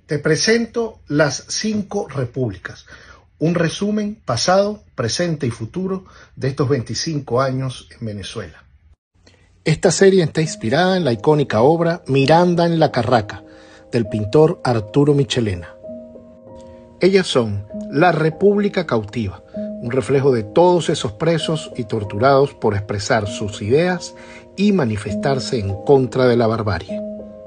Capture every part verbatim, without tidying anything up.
Te presento las cinco repúblicas, un resumen pasado, presente y futuro de estos veinticinco años en Venezuela. Esta serie está inspirada en la icónica obra Miranda en la Carraca, del pintor Arturo Michelena. Ellas son la República Cautiva, un reflejo de todos esos presos y torturados por expresar sus ideas y manifestarse en contra de la barbarie.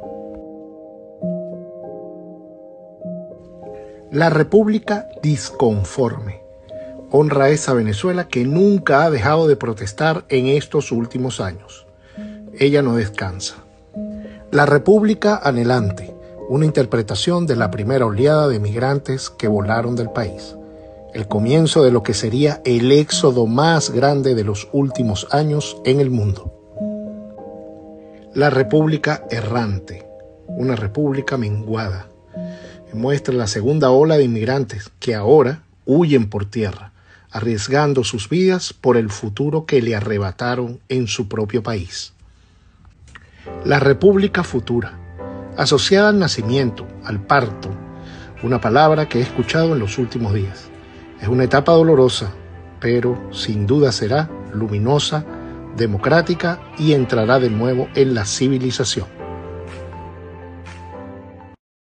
La República Disconforme honra a esa Venezuela que nunca ha dejado de protestar en estos últimos años. Ella no descansa. La República Anhelante, una interpretación de la primera oleada de migrantes que volaron del país. El comienzo de lo que sería el éxodo más grande de los últimos años en el mundo. La República Errante, una república menguada. Muestra la segunda ola de inmigrantes que ahora huyen por tierra, arriesgando sus vidas por el futuro que le arrebataron en su propio país. La República Futura, asociada al nacimiento, al parto, una palabra que he escuchado en los últimos días. Es una etapa dolorosa, pero sin duda será luminosa, democrática y entrará de nuevo en la civilización.